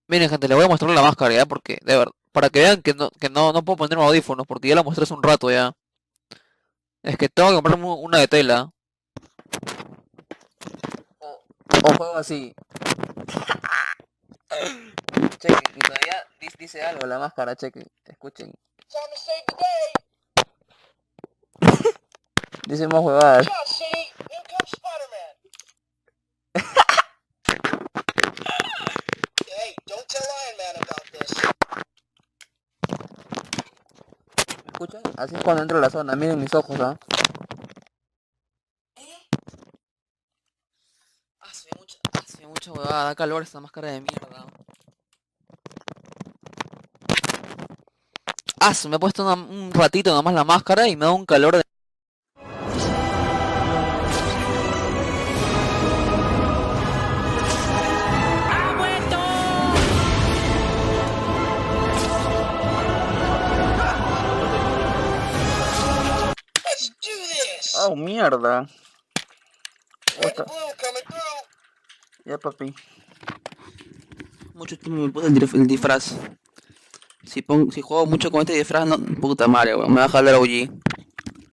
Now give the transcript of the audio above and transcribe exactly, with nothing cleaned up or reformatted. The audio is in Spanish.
Miren, gente, les voy a mostrar la máscara ya, porque, de verdad, para que vean que no, que no, no puedo ponerme audífonos, porque ya la mostré hace un rato ya. Es que tengo que comprarme una de tela. O, o juego así. Chequen, y todavía dice, dice algo la máscara, chequen, escuchen. Dice más huevadas. ¿Escuchan? Así es cuando entro a la zona, miren mis ojos, ¿ah? Hace mucha, hace mucha huevada, da calor esta máscara de mierda. Ah, se me he puesto una- un ratito nomás la máscara y me da un calor de... Oh, mierda. Otra. Ya, papi. Mucho tiempo me puse el, dif- el disfraz. Si, pon- si juego mucho con este disfraz, no, puta madre, weón, me va a jalar O G.